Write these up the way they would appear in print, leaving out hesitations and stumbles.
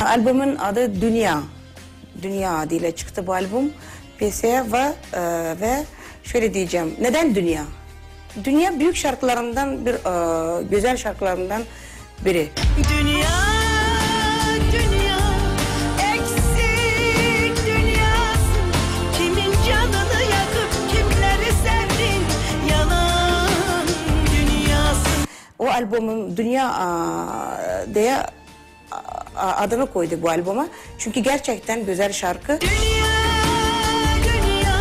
Albümün adı Dünya. Dünya adıyla çıktı bu albüm. Piyasaya ve şöyle diyeceğim. Neden Dünya? Dünya büyük şarkılarından güzel şarkılarından biri. Dünya, dünya, eksik dünyası. Kimin canını yakıp kimleri sevdin? Yalan dünyası. O albümün Dünya diye adını koydu bu albüme. Çünkü gerçekten güzel şarkı. Dünya, dünya,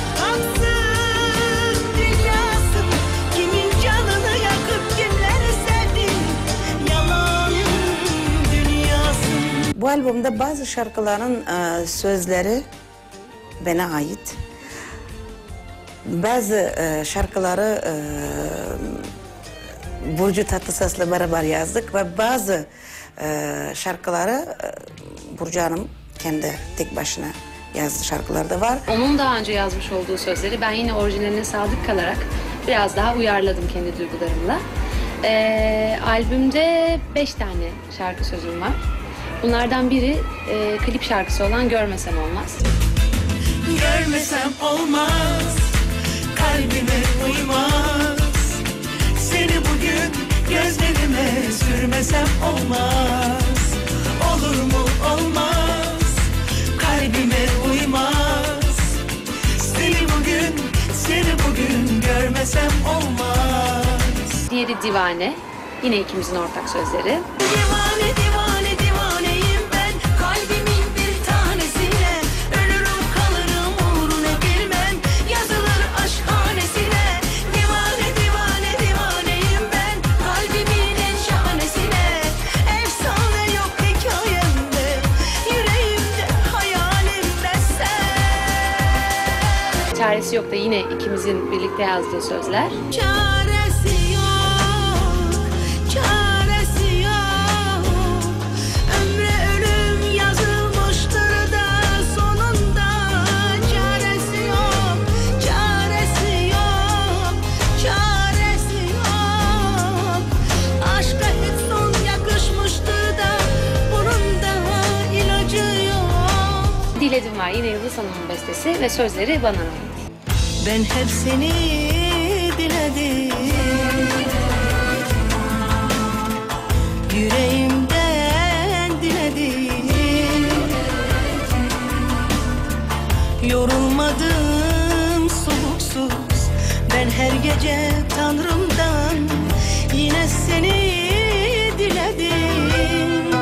haksız dünyası. Kimin canını yakıp kimleri sevdin? Yalan dünyası. Bu albümde bazı şarkıların sözleri bana ait. Bazı şarkıları Burcu Tatlıses'le beraber yazdık ve bazı şarkıları Burcu Hanım kendi tek başına yazdığı şarkılar da var. Onun daha önce yazmış olduğu sözleri ben yine orijinaline sadık kalarak biraz daha uyarladım kendi duygularımla. Albümde 5 tane şarkı sözüm var. Bunlardan biri klip şarkısı olan Görmesem Olmaz. Görmesem olmaz, kalbime uymaz. Seni bugün gözlerime sürmesem olmaz. Olur mu olmaz, kalbime uymaz. Seni bugün görmesem olmaz. Diğeri Divane. Yine ikimizin ortak sözleri. Divane divane divaneyim ben, kalbimin bir tanesine. Ölürüm kalırım uğruna bilmem, yazılır aşk hanesine. Divane divane divaneyim ben, kalbimin en şahanesine. Efsane yok hikayemde, yüreğimde hayalimde sen. Çaresi Yok da yine ikimizin birlikte yazdığı sözler. Çaresi yok, çaresi yok. Ömre ölüm yazılmıştır da sonunda. Çaresi yok, çaresi yok, çaresi yok. Aşka hiç son yakışmıştır da bunun da ilacı yok. Diledim var yine Yıldız Hanım'ın bestesi ve sözleri bana ait. Ben hep seni diledim, yüreğimden diledim. Yorulmadım soluksuz, ben her gece Tanrım'dan yine seni diledim.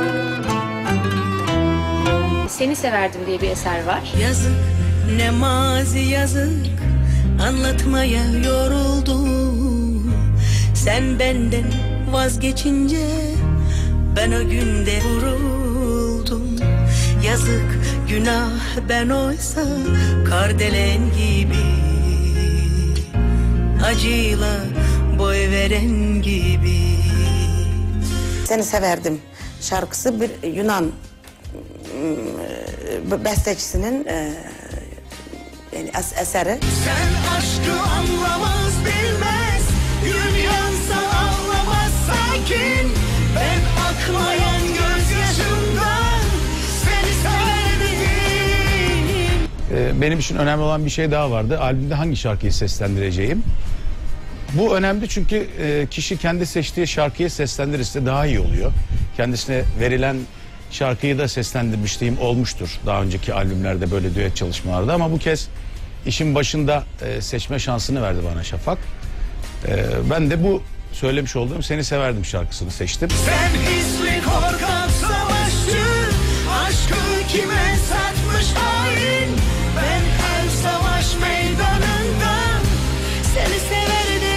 Seni Severdim diye bir eser var. Yazık ne mazi yazık, anlatmaya yoruldum. Sen benden vazgeçince ben o günde vuruldum. Yazık günah ben oysa kardelen gibi, acıyla boy veren gibi. Seni Severdim şarkısı bir Yunan bestecisinin yani eseri. Sen aşkı anlamaz bilmez, gün yansa ağlamaz sakin. Ben akmayan gözyaşımdan seni severdim. Benim için önemli olan bir şey daha vardı. Albümde hangi şarkıyı seslendireceğim. Bu önemli çünkü kişi kendi seçtiği şarkıyı seslendirirse daha iyi oluyor. Kendisine verilen şarkıyı da seslendirmişliğim olmuştur. Daha önceki albümlerde böyle düet çalışmalarda ama bu kez işin başında seçme şansını verdi bana Şafak. Ben de bu söylemiş olduğum Seni Severdim şarkısını seçtim. Sen hisli korkak savaşçı, aşkı kime satmış hain. Ben her savaş meydanında seni severdim.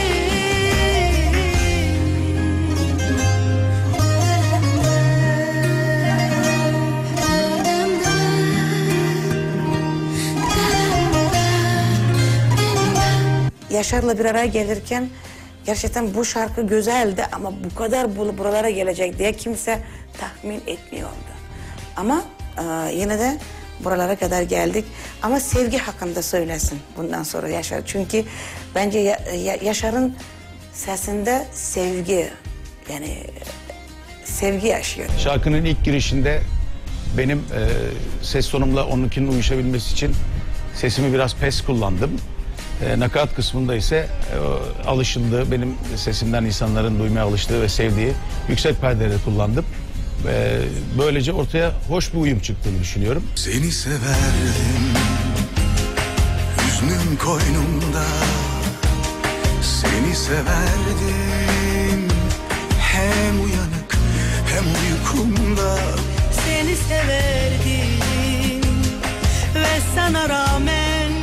Yaşar'la bir araya gelirken gerçekten bu şarkı güzeldi ama bu kadar buralara gelecek diye kimse tahmin etmiyordu. Ama yine de buralara kadar geldik. Ama sevgi hakkında söylesin bundan sonra Yaşar. Çünkü bence Yaşar'ın sesinde sevgi, yani sevgi yaşıyor. Şarkının ilk girişinde benim ses tonumla onunkinin uyuşabilmesi için sesimi biraz pes kullandım. Nakarat kısmında ise alışıldığı, benim sesimden insanların duymaya alıştığı ve sevdiği yüksek perdeleri kullandım. Böylece ortaya hoş bir uyum çıktığını düşünüyorum. Seni severdim, hüznüm koynumda. Seni severdim, hem uyanık hem uykumda. Seni severdim ve sana rağmen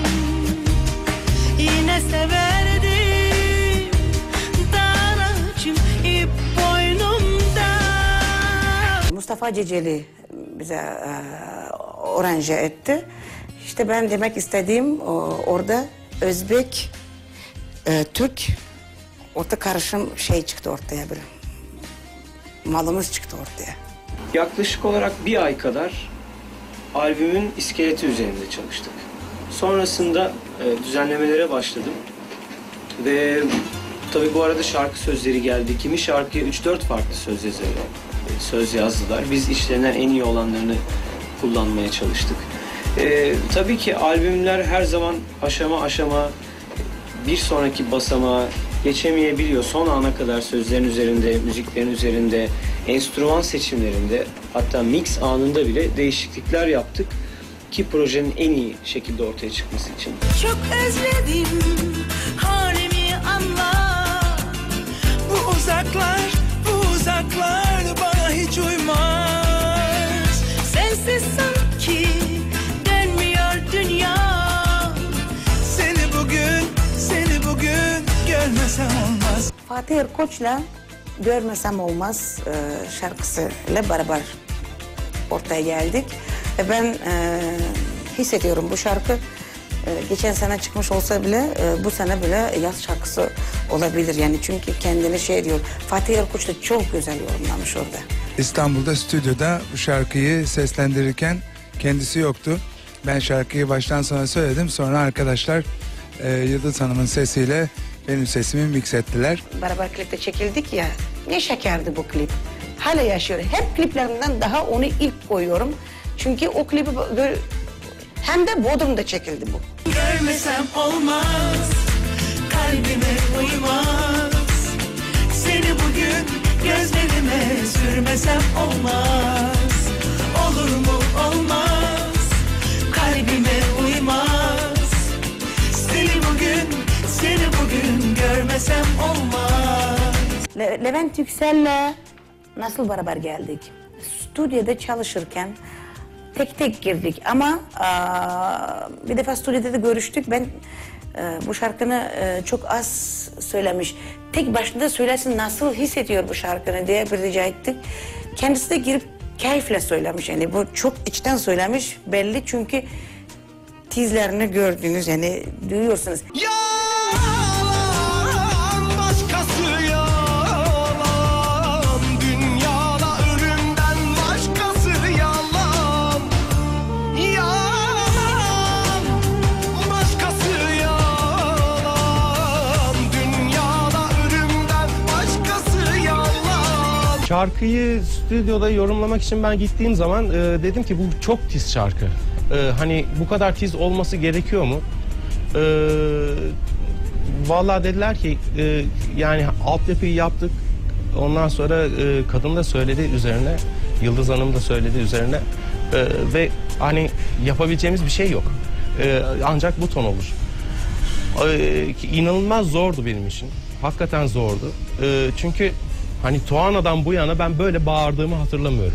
yine severdim. Daracım ip boynumda. Mustafa Ceceli bize oranje etti. İşte ben demek istediğim orada Özbek, Türk orta karışım şey çıktı ortaya böyle. Malımız çıktı ortaya. Yaklaşık olarak bir ay kadar albümün iskeleti üzerinde çalıştık. Sonrasında düzenlemelere başladım. Ve tabii bu arada şarkı sözleri geldi. Kimi şarkıya 3-4 farklı söz yazdılar. Biz işlerinden en iyi olanlarını kullanmaya çalıştık. Tabii ki albümler her zaman aşama aşama bir sonraki basamağa geçemeyebiliyor. Son ana kadar sözlerin üzerinde, müziklerin üzerinde, enstrüman seçimlerinde, hatta mix anında bile değişiklikler yaptık ki projenin en iyi şekilde ortaya çıkması için. Çok özledim halimi anla. Bu uzaklar bana hiç uymaz. Sensiz sanki dönmüyor dünya. Seni bugün görmesem olmaz. Fatih Erkoç'la Görmesem Olmaz şarkısıyla beraber ortaya geldik. Ve ben hissediyorum bu şarkı geçen sene çıkmış olsa bile bu sene bile yaz şarkısı olabilir. Yani çünkü kendini şey diyor. Fatih Erkoç da çok güzel yorumlamış orada. İstanbul'da stüdyoda bu şarkıyı seslendirirken kendisi yoktu. Ben şarkıyı baştan sona söyledim. Sonra arkadaşlar Yıldız Hanım'ın sesiyle benim sesimi mix ettiler. Beraber klipte çekildik ya. Ne şekerdi bu klip. Hala yaşıyor. Hep kliplerimden daha onu ilk koyuyorum. Çünkü o klibi hem de Bodrum'da çekildi bu. Görmesem olmaz, kalbime uymaz. Seni bugün gözlerime sürmesem olmaz. Olur mu olmaz, kalbime uymaz. Seni bugün görmesem olmaz. Levent Yüksel'le nasıl beraber geldik? Stüdyoda çalışırken tek tek girdik ama bir defa stüdyoda da görüştük. Ben bu şarkını çok az söylemiş. Tek başına söylesin nasıl hissediyor bu şarkını diye bir rica ettik. Kendisi de girip keyifle söylemiş. Yani bu çok içten söylemiş belli çünkü tizlerini gördünüz yani duyuyorsunuz. Yalan, başkası yalan. Dünyada ölümden başkası yalan. Yalan, başkası yalan. Dünyada ölümden başkası yalan. Şarkıyı stüdyoda yorumlamak için ben gittiğim zaman dedim ki bu çok tiz şarkı. Hani bu kadar tiz olması gerekiyor mu? Vallahi dediler ki yani altyapıyı yaptık. Ondan sonra kadın da söyledi üzerine, Yıldız Hanım da söyledi üzerine ve hani yapabileceğimiz bir şey yok. Ancak bu ton olur. İnanılmaz zordu benim için. Hakikaten zordu. Çünkü hani Tuana'dan bu yana ben böyle bağırdığımı hatırlamıyorum.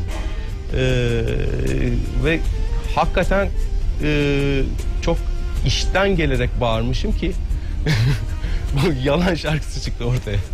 Ve hakikaten çok işten gelerek bağırmışım ki yalan şarkısı çıktı ortaya.